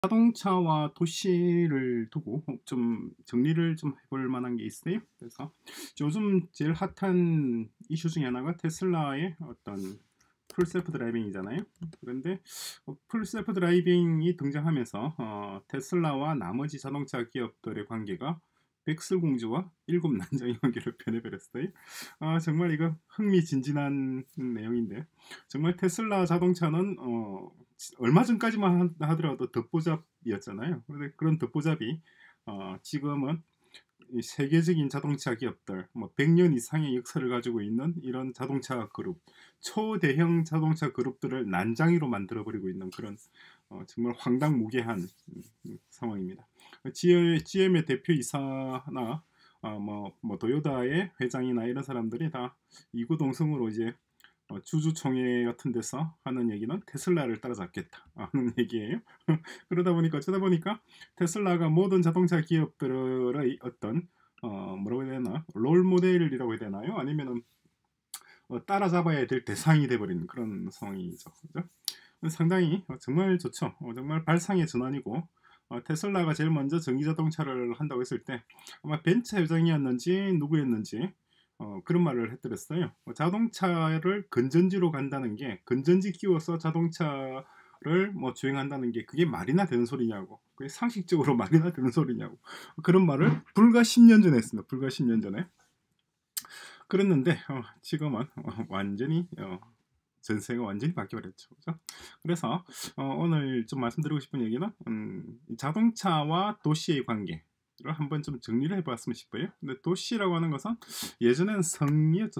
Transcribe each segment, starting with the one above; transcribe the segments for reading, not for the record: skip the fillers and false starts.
자동차와 도시를 두고 좀 정리를 좀 해볼 만한 게 있어요. 그래서 요즘 제일 핫한 이슈 중에 하나가 테슬라의 어떤 풀 셀프 드라이빙이잖아요. 그런데 풀 셀프 드라이빙이 등장하면서 테슬라와 나머지 자동차 기업들의 관계가 백설공주와 일곱 난장의 관계로 변해버렸어요. 정말 이거 흥미진진한 내용인데, 정말 테슬라 자동차는 얼마 전까지만 하더라도 듣보잡이었잖아요. 그런데 그런 듣보잡이 지금은 이 세계적인 자동차 기업들, 뭐 100년 이상의 역사를 가지고 있는 이런 자동차 그룹, 초대형 자동차 그룹들을 난장이로 만들어버리고 있는 그런 정말 황당무계한 상황입니다. GM의 대표이사나 뭐 도요타의 회장이나 이런 사람들이 다 이구동성으로 이제 주주총회 같은 데서 하는 얘기는 테슬라를 따라잡겠다 하는 얘기예요. 그러다 보니까 어쩌다 보니까 테슬라가 모든 자동차 기업들의 어떤 뭐라고 해야 되나 롤 모델이라고 해야 되나요? 아니면은 따라잡아야 될 대상이 돼버리는 그런 상황이죠. 그죠? 상당히 정말 좋죠. 정말 발상의 전환이고, 테슬라가 제일 먼저 전기 자동차를 한다고 했을 때 아마 벤츠 회장이었는지 누구였는지 그런 말을 했더랬어요. 자동차를 건전지로 간다는 게, 건전지 끼워서 자동차를 뭐 주행한다는 게 그게 말이나 되는 소리냐고, 그게 상식적으로 말이나 되는 소리냐고, 그런 말을 불과 10년 전에 했습니다. 불과 10년 전에. 그랬는데 지금은 완전히 전세가 완전히 바뀌어버렸죠. 그죠? 그래서 오늘 좀 말씀드리고 싶은 얘기는 자동차와 도시의 관계를 한번 좀 정리를 해봤으면 싶어요. 근데 도시라고 하는 것은 예전에는 성이었죠.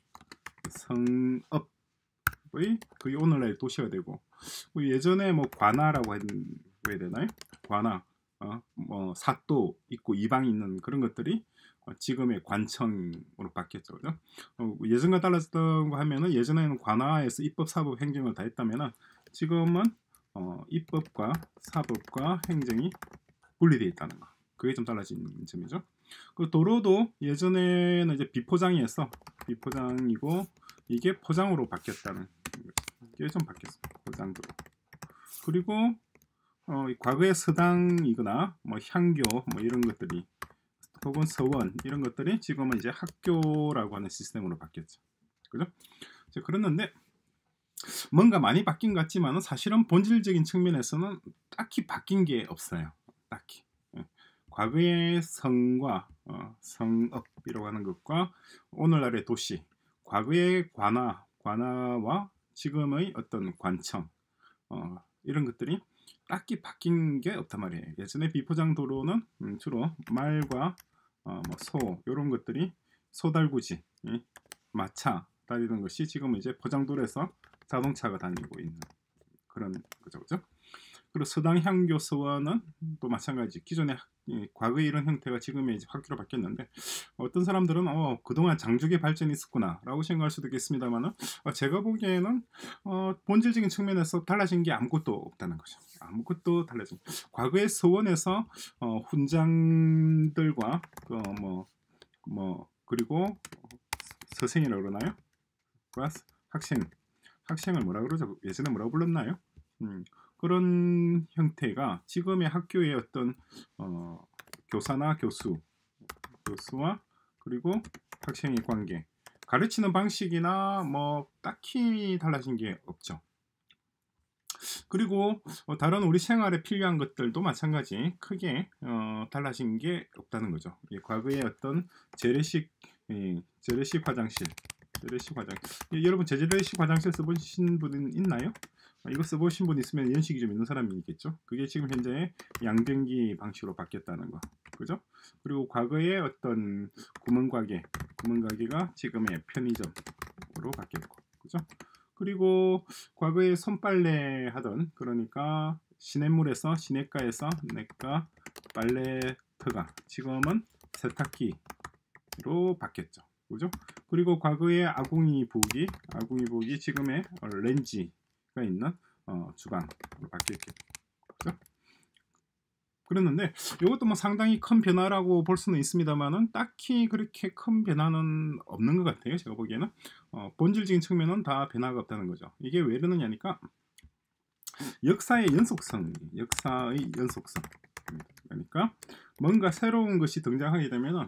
성업의 그게 오늘날의 도시가 되고, 예전에 뭐 관아라고 해야 되나요? 관아, 뭐 사도 있고 이방이 있는 그런 것들이 지금의 관청으로 바뀌었죠. 그죠? 예전과 달랐던 거 하면은, 예전에는 관아에서 입법, 사법, 행정을 다 했다면은 지금은 입법과 사법과 행정이 분리되어 있다는 거. 그게 좀 달라진 점이죠. 그 도로도 예전에는 이제 비포장이었어. 비포장이고 이게 포장으로 바뀌었다는, 이게 좀 바뀌었어. 포장도로. 그리고 과거의 서당이거나 뭐 향교 뭐 이런 것들이, 혹은 서원 이런 것들이 지금은 이제 학교라고 하는 시스템으로 바뀌었죠. 그죠? 그랬는데 뭔가 많이 바뀐 것 같지만 사실은 본질적인 측면에서는 딱히 바뀐 게 없어요. 딱히. 예. 과거의 성과 성읍이라고 하는 것과 오늘날의 도시, 과거의 관아와 지금의 어떤 관청 이런 것들이 딱히 바뀐 게 없단 말이에요. 예전에 비포장 도로는 주로 말과 소 이런 것들이 소달구지, 마차 다니는 것이 지금 이제 포장도로에서 자동차가 다니고 있는 그런 거죠, 그죠? 그리고 서당 향교 서원은 또 마찬가지. 기존의 과거의 이런 형태가 지금의 이제 학교로 바뀌었는데, 어떤 사람들은 그동안 장족의 발전이 있었구나라고 생각할 수도 있겠습니다만은, 제가 보기에는 본질적인 측면에서 달라진 게 아무것도 없다는 거죠. 아무것도 달라진. 과거의 서원에서 훈장들과 그리고 서생이라고 그러나요? 학생을 뭐라 그러죠? 예전에 뭐라고 불렀나요? 그런 형태가 지금의 학교의 어떤 교사나 교수와 그리고 학생의 관계, 가르치는 방식이나 뭐 딱히 달라진 게 없죠. 그리고 다른 우리 생활에 필요한 것들도 마찬가지 크게 달라진 게 없다는 거죠. 과거의 어떤 재래식 화장실, 여러분 재래식 화장실 써보신 분 있나요? 이거 써보신 분 있으면 연식이 좀 있는 사람이겠죠. 그게 지금 현재 양변기 방식으로 바뀌었다는 거, 그죠? 그리고 과거의 어떤 구멍가게가 지금의 편의점으로 바뀌었고, 그죠? 그리고 과거에 손빨래 하던, 그러니까 시냇물에서 시냇가에서 내과 빨래터가 지금은 세탁기로 바뀌었죠. 그죠? 그리고 과거의 아궁이 부기 지금의 렌지가 있는 주방으로 바뀌었겠죠. 그죠? 그랬는데 이것도 뭐 상당히 큰 변화라고 볼 수는 있습니다만은 딱히 그렇게 큰 변화는 없는 것 같아요. 제가 보기에는 본질적인 측면은 다 변화가 없다는 거죠. 이게 왜 그러느냐니까, 역사의 연속성. 그러니까 뭔가 새로운 것이 등장하게 되면은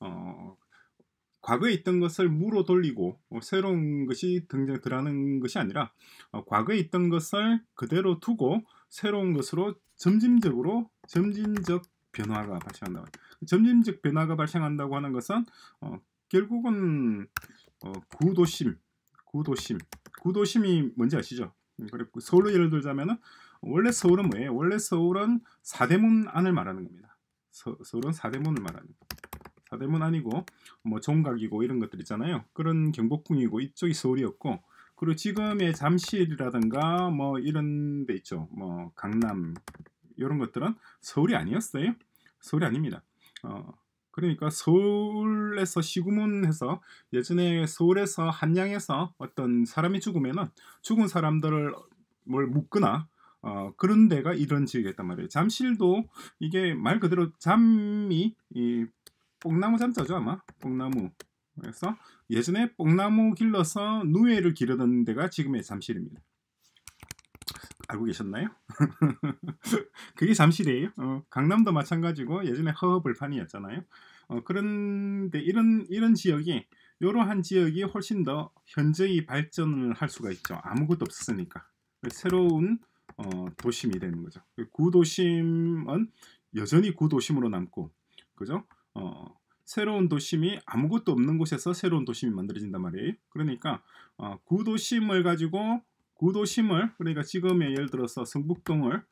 과거에 있던 것을 무로 돌리고 새로운 것이 등장하는 것이 아니라 과거에 있던 것을 그대로 두고 새로운 것으로 점진적 변화가 발생한다. 점진적 변화가 발생한다고 하는 것은 결국은 구도심이 뭔지 아시죠? 그리고 서울로 예를 들자면은 원래 서울은 뭐예요? 원래 서울은 사대문 안을 말하는 겁니다. 서울은 사대문을 말하는 겁니다. 사대문 아니고 뭐 종각이고 이런 것들 있잖아요. 그런 경복궁이고 이쪽이 서울이었고, 그리고 지금의 잠실이라든가 뭐 이런 데 있죠. 뭐 강남 이런 것들은 서울이 아니었어요. 서울이 아닙니다. 그러니까 서울에서 시구문해서 예전에 서울에서 한양에서 어떤 사람이 죽으면은 죽은 사람들을 뭘 묻거나 그런 데가 이런 지역이었단 말이에요. 잠실도 이게 말 그대로 잠이 이 뽕나무 잠자죠 아마. 뽕나무. 그래서 예전에 뽕나무 길러서 누에를 기르던 데가 지금의 잠실입니다. 알고 계셨나요? 그게 잠실이에요. 강남도 마찬가지고 예전에 허허벌판이었잖아요. 그런데 이런 지역이, 이러한 지역이 훨씬 더 현저히 발전을 할 수가 있죠. 아무것도 없었으니까. 새로운 도심이 되는 거죠. 구도심은 여전히 구도심으로 남고, 그죠? 새로운 도심이 아무것도 없는 곳에서 새로운 도심이 만들어진단 말이에요. 그러니까 구도심을 그러니까 지금의 예를 들어서 성북구를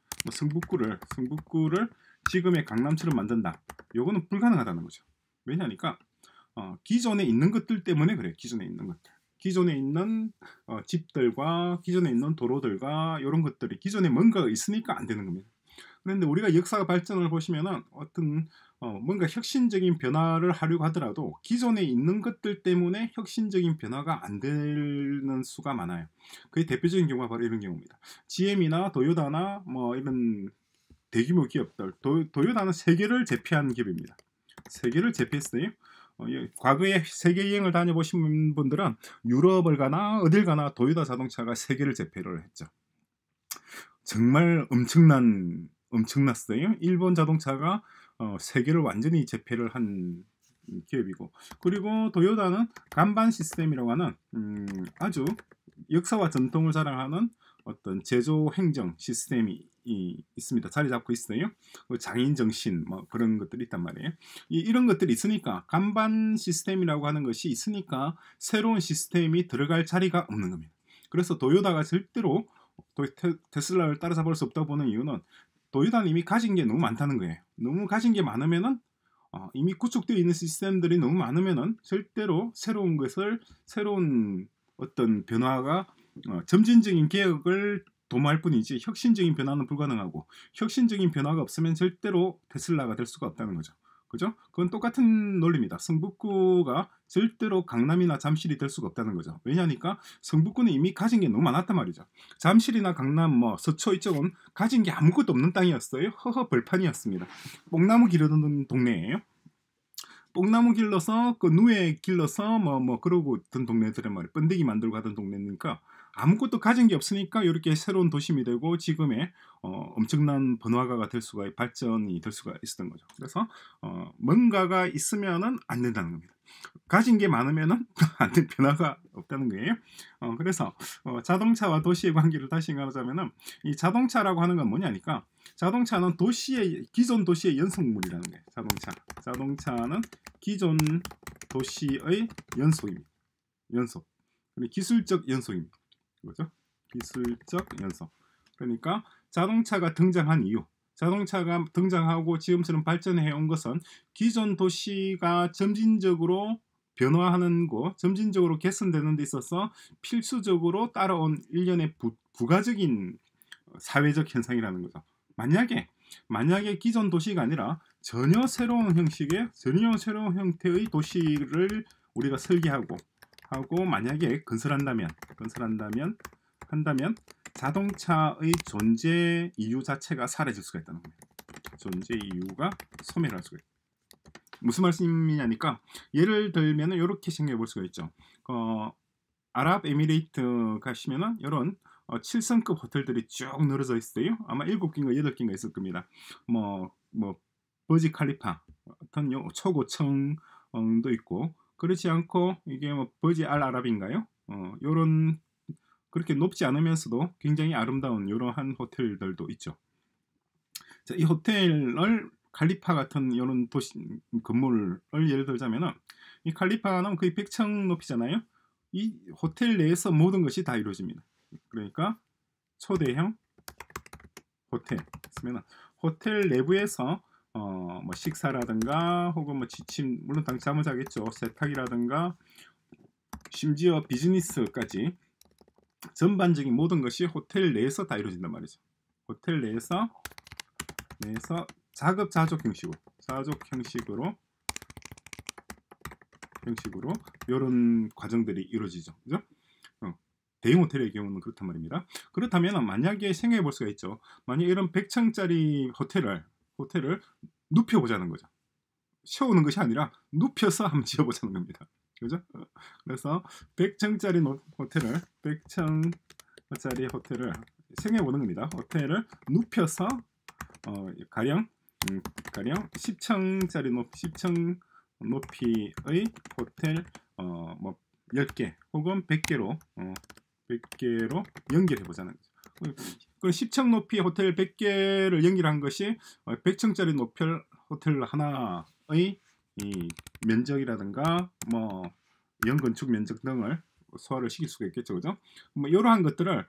지금의 강남처럼 만든다. 요거는 불가능하다는 거죠. 왜냐니까 기존에 있는 것들 때문에 그래요. 기존에 있는 집들과 기존에 있는 도로들과 이런 것들이 기존에 뭔가가 있으니까 안 되는 겁니다. 그런데 우리가 역사 발전을 보시면은 어떤 뭔가 혁신적인 변화를 하려고 하더라도 기존에 있는 것들 때문에 혁신적인 변화가 안 되는 수가 많아요. 그의 대표적인 경우가 바로 이런 경우입니다. GM이나 도요타나 뭐 이런 대규모 기업들, 도요타는 세계를 제패한 기업입니다. 세계를 제패했어요. 과거에 세계 여행을 다녀보신 분들은 유럽을 가나 어딜 가나 도요타 자동차가 세계를 제패를 했죠. 정말 엄청났어요. 일본 자동차가 세계를 완전히 제패를 한 기업이고, 그리고 도요타는 간반 시스템이라고 하는 아주 역사와 전통을 자랑하는 어떤 제조 행정 시스템이 있습니다. 자리 잡고 있어요. 장인 정신 뭐 그런 것들이 있단 말이에요. 이런 것들이 있으니까, 간반 시스템이라고 하는 것이 있으니까 새로운 시스템이 들어갈 자리가 없는 겁니다. 그래서 도요타가 절대로 테슬라를 따라잡을 수 없다고 보는 이유는 도요타는 이미 가진 게 너무 많다는 거예요. 너무 가진 게 많으면은 이미 구축되어 있는 시스템들이 너무 많으면은 절대로 새로운 어떤 변화가 점진적인 개혁을 도모할 뿐이지 혁신적인 변화는 불가능하고, 혁신적인 변화가 없으면 절대로 테슬라가 될 수가 없다는 거죠. 그죠? 그건 똑같은 논리입니다. 성북구가 절대로 강남이나 잠실이 될 수가 없다는 거죠. 왜냐하니까 성북구는 이미 가진 게 너무 많았단 말이죠. 잠실이나 강남, 뭐 서초 이쪽은 가진 게 아무것도 없는 땅이었어요. 허허벌판이었습니다. 뽕나무 기르는 동네예요. 뽕나무 길러서 그 누에 길러서 뭐 그러고 있던 동네들은 말이에요. 번데기 만들고 하던 동네니까 아무것도 가진 게 없으니까 이렇게 새로운 도심이 되고 지금의 엄청난 발전이 될 수가 있었던 거죠. 그래서 뭔가가 있으면은 안 된다는 겁니다. 가진 게 많으면은 안 된 변화가 없다는 거예요. 그래서 자동차와 도시의 관계를 다시 말하자면은 이 자동차라고 하는 건 뭐냐니까, 자동차는 기존 도시의 연속물이라는 거예요. 자동차는 기존 도시의 연속입니다. 기술적 연속입니다. 그렇죠? 기술적 연속. 그러니까 자동차가 등장하고 지금처럼 발전해 온 것은 기존 도시가 점진적으로 변화하는 거, 점진적으로 개선되는 데 있어서 필수적으로 따라온 일련의 부가적인 사회적 현상이라는 거죠. 만약에 기존 도시가 아니라 전혀 새로운 형태의 도시를 우리가 설계하고 만약에 건설한다면 자동차의 존재 이유 자체가 사라질 수가 있다는 겁니다. 존재 이유가 소멸할 수가 있다. 무슨 말씀이냐니까, 예를 들면 이렇게 생각해 볼 수가 있죠. 아랍에미레이트 가시면은 이런 7성급 호텔들이 쭉 늘어져 있어요. 아마 7개인가 8개인가 있을 겁니다. 뭐 버지 칼리파 같은 초고층도 있고, 그렇지 않고 이게 뭐 버지 알 아랍인가요? 요런 그렇게 높지 않으면서도 굉장히 아름다운 이러한 호텔들도 있죠. 자, 이 호텔을 칼리파 같은 이런 도시 건물을 예를 들자면은, 이 칼리파는 거의 100층 높이잖아요. 이 호텔 내에서 모든 것이 다 이루어집니다. 그러니까 초대형 호텔 있으면 호텔 내부에서 뭐 식사라든가 혹은 뭐 지침, 물론 당연히 잠을 자겠죠. 세탁이라든가 심지어 비즈니스까지 전반적인 모든 것이 호텔 내에서 다 이루어진단 말이죠. 호텔 내에서 자급자족 형식으로 이런 과정들이 이루어지죠. 그죠? 대형 호텔의 경우는 그렇단 말입니다. 그렇다면 만약에 생각해 볼 수가 있죠. 만약 이런 100층짜리 호텔을 눕혀보자는 거죠. 세우는 것이 아니라 눕혀서 한번 지어보자는 겁니다. 그죠? 그래서 100층짜리 호텔을 생각해 보는 겁니다. 호텔을 눕혀서 가령 10층 높이의 호텔 뭐 10개 혹은 100개로 연결해 보자는 거죠. 그 10층 높이 호텔 100개를 연결한 것이 100층짜리 호텔 하나의 이 면적이라든가 뭐 연건축 면적 등을 소화를 시킬 수가 있겠죠. 그죠? 뭐 이러한 것들을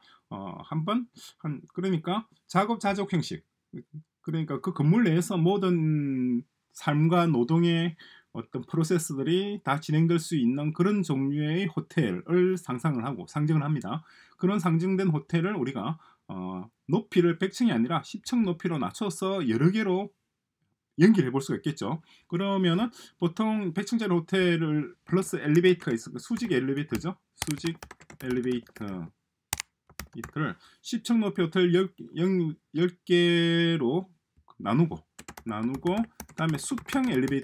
그러니까 자급자족 형식, 그러니까 그 건물 내에서 모든 삶과 노동의 어떤 프로세스들이 다 진행될 수 있는 그런 종류의 호텔을 상정을 합니다. 그런 상징된 호텔을 우리가 높이를 100층이 아니라 10층 높이로 낮춰서 여러 개로 연결해 볼 수가 있겠죠. 그러면은 보통 100층짜리 호텔을 플러스 엘리베이터가 있을 거예요. 수직 엘리베이터죠. 수직 엘리베이터 이틀을 10층 높이 호텔 10개로 나누고 그다음에 수평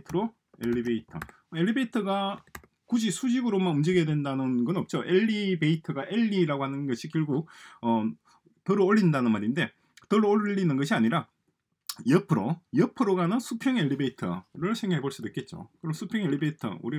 엘리베이터가 굳이 수직으로만 움직여야 된다는 건 없죠. 엘리라고 하는 것이 결국 덜어 올린다는 말인데, 덜어 올리는 것이 아니라 옆으로 가는 수평 엘리베이터를 생각해 볼 수도 있겠죠. 그럼 수평 엘리베이터 우리가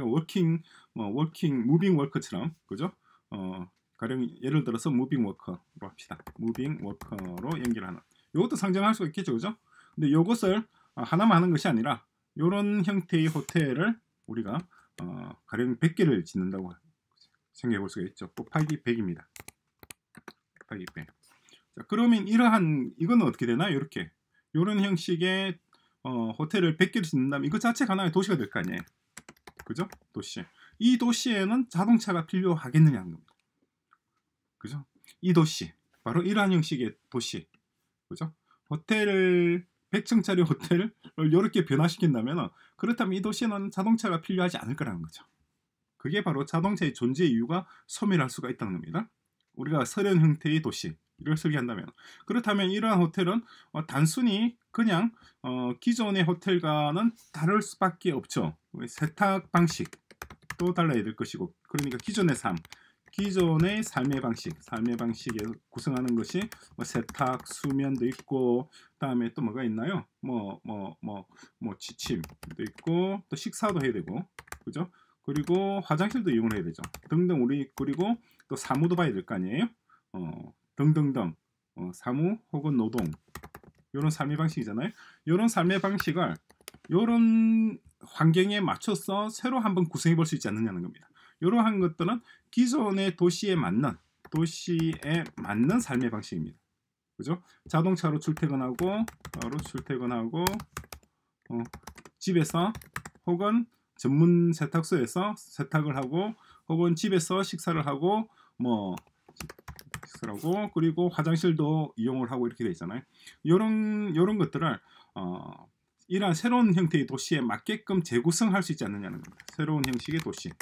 무빙 워커처럼, 그죠? 가령 예를 들어서 무빙 워커로 합시다. 무빙 워커로 연결하는, 이것도 상정할 수가 있겠죠, 그죠? 근데 이것을 하나만 하는 것이 아니라 이런 형태의 호텔을 우리가 가령 100개를 짓는다고 생각해 볼 수가 있죠. 곱하기 100입니다. 곱하기 100. 자, 그러면 이거는 어떻게 되나요? 이런 형식의 호텔을 100개를 짓는다면 이거 자체가 하나의 도시가 될 거 아니에요. 그죠? 이 도시에는 자동차가 필요하겠느냐 하는 겁니다. 그죠? 이 도시, 바로 이러한 형식의 도시, 그죠? 100층짜리 호텔을 이렇게 변화시킨다면, 그렇다면 이 도시에는 자동차가 필요하지 않을 거라는 거죠. 그게 바로 자동차의 존재 이유가 소멸할 수가 있다는 겁니다. 우리가 서련 형태의 도시를 설계한다면, 그렇다면 이러한 호텔은 단순히 그냥 기존의 호텔과는 다를 수밖에 없죠. 세탁 방식도 달라야 될 것이고, 그러니까 기존의 삶의 방식에 구성하는 것이 세탁, 수면도 있고, 그다음에 또 뭐가 있나요? 지침도 있고, 또 식사도 해야 되고, 그죠? 그리고 화장실도 이용을 해야 되죠. 등등. 그리고 또 사무도 봐야 될 거 아니에요? 등등등. 사무 혹은 노동, 이런 삶의 방식이잖아요. 이런 삶의 방식을 이런 환경에 맞춰서 새로 한번 구성해 볼 수 있지 않느냐는 겁니다. 이러한 것들은 기존의 도시에 맞는 삶의 방식입니다. 그죠? 자동차로 출퇴근하고 집에서 혹은 전문 세탁소에서 세탁을 하고, 혹은 집에서 식사를 하고 그리고 화장실도 이용을 하고 이렇게 돼 있잖아요. 이런 것들을 이러한 새로운 형태의 도시에 맞게끔 재구성할 수 있지 않느냐는 겁니다. 새로운 형식의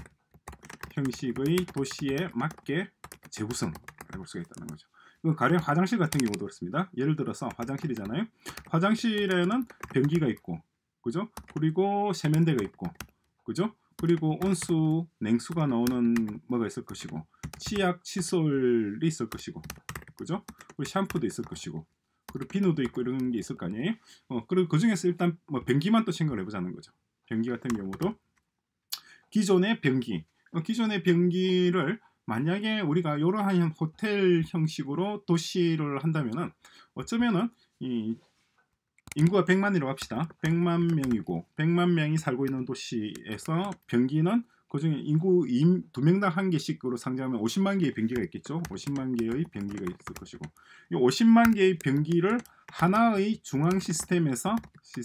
도시에 맞게 재구성해 볼 수가 있다는 거죠. 가령 화장실 같은 경우도 그렇습니다. 예를 들어서 화장실이잖아요. 화장실에는 변기가 있고, 그죠? 그리고 세면대가 있고, 그죠? 그리고 온수, 냉수가 나오는 뭐가 있을 것이고, 치약, 칫솔이 있을 것이고, 그죠? 그리고 샴푸도 있을 것이고, 그리고 비누도 있고 이런 게 있을 거 아니에요? 그리고 그 중에서 일단 뭐 변기만 또 생각을 해보자는 거죠. 변기 같은 경우도 기존의 변기, 기존의 변기를 만약에 우리가 이러한 호텔 형식으로 도시를 한다면은 어쩌면은 이 인구가 100만이라고 합시다. 100만 명이고 100만 명이 살고 있는 도시에서 변기는 그중에 인구 2명당 한 개씩으로 상정하면 50만 개의 변기가 있겠죠. 50만 개의 변기가 있을 것이고, 이 50만 개의 변기를 하나의 중앙 시스템에서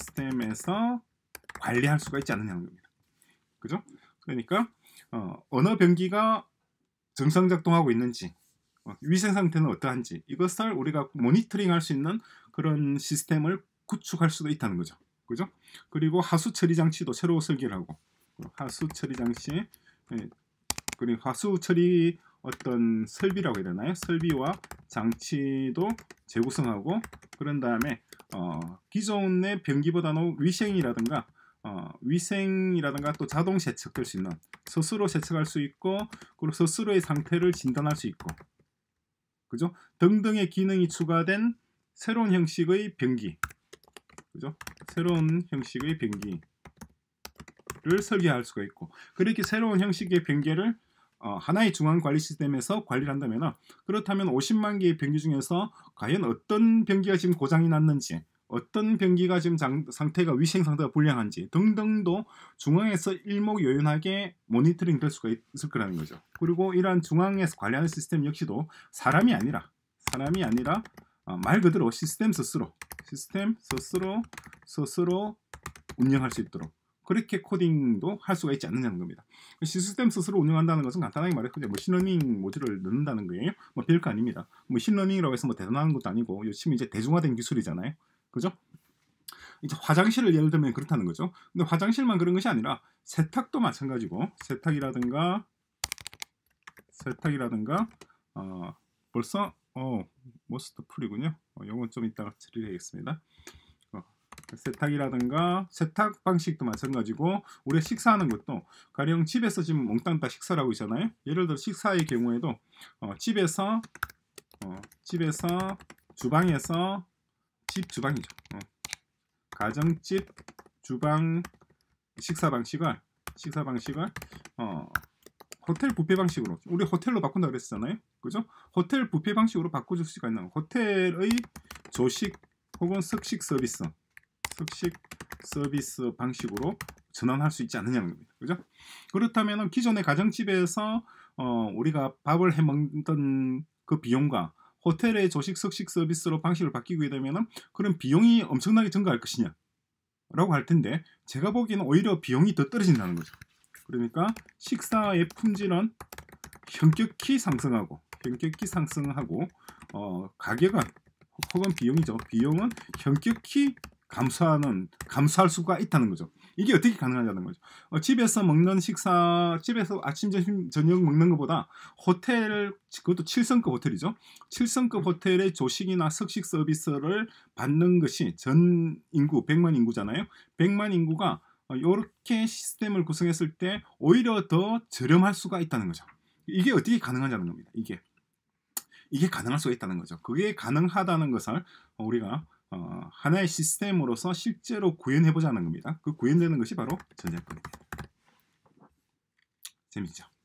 관리할 수가 있지 않느냐는 겁니다. 그죠? 그러니까 어느 변기가 정상 작동하고 있는지, 위생 상태는 어떠한지, 이것을 우리가 모니터링 할 수 있는 그런 시스템을 구축할 수도 있다는 거죠. 그죠? 그리고 하수 처리 장치도 새로 설계를 하고, 하수 처리 장치, 그리고 하수 처리 어떤 설비라고 해야 되나요? 설비와 장치도 재구성하고, 그런 다음에 기존의 변기보다는 위생이라든가 또 자동 세척될 수 있는, 스스로 세척할 수 있고, 그리고 스스로의 상태를 진단할 수 있고, 그죠? 등등의 기능이 추가된 새로운 형식의 변기, 그죠? 새로운 형식의 변기를 설계할 수가 있고, 그렇게 새로운 형식의 변기를 하나의 중앙 관리 시스템에서 관리를 한다면, 그렇다면 50만 개의 변기 중에서 과연 어떤 변기가 지금 고장이 났는지, 어떤 변기가 지금 상태가 위생 상태가 불량한지 등등도 중앙에서 일목요연하게 모니터링 될 수가 있을 거라는 거죠. 그리고 이러한 중앙에서 관리하는 시스템 역시도 사람이 아니라 말 그대로 시스템 스스로 운영할 수 있도록 그렇게 코딩도 할 수가 있지 않느냐는 겁니다. 시스템 스스로 운영한다는 것은 간단하게 말해서 머신러닝 모듈을 넣는다는 거예요. 뭐 별거 아닙니다. 머신러닝이라고 해서 뭐 대단한 것도 아니고 요즘 이제 대중화된 기술이잖아요. 그죠? 이제 화장실을 예를 들면 그렇다는 거죠. 근데 화장실만 그런 것이 아니라 세탁도 마찬가지고, 세탁이라든가 벌써 머스트 풀이군요. 이건 좀 이따가 처리해야겠습니다. 세탁이라든가 세탁 방식도 마찬가지고, 우리가 식사하는 것도 가령 집에서 지금 몽땅 다 식사를 하고 있잖아요. 예를 들어 식사의 경우에도 집에서 주방에서 주방이죠. 가정집 주방 식사 방식을 호텔 뷔페 방식으로, 우리 호텔로 바꾼다 그랬잖아요. 그죠? 호텔 뷔페 방식으로 바꿔줄 수가 있는, 호텔의 조식 혹은 석식 서비스 방식으로 전환할 수 있지 않느냐는 겁니다. 그죠? 그렇다면 기존의 가정집에서 우리가 밥을 해 먹던 그 비용과 호텔의 조식 석식 서비스로 방식을 바뀌게 되면 그런 비용이 엄청나게 증가할 것이냐 라고 할 텐데, 제가 보기에는 오히려 비용이 더 떨어진다는 거죠. 그러니까 식사의 품질은 현격히 상승하고 가격은 혹은 비용은 현격히 감소할 수가 있다는 거죠. 이게 어떻게 가능하냐는 거죠. 집에서 아침, 점심, 저녁 먹는 것보다 그것도 7성급 호텔이죠. 7성급 호텔의 조식이나 석식 서비스를 받는 것이 전 인구 100만 인구잖아요. 100만 인구가 이렇게 시스템을 구성했을 때 오히려 더 저렴할 수가 있다는 거죠. 이게 어떻게 가능하냐는 겁니다. 이게 가능할 수가 있다는 거죠. 그게 가능하다는 것을 우리가 하나의 시스템으로서 실제로 구현해보자는 겁니다. 그 구현되는 것이 바로 전자권입니다. 재밌죠?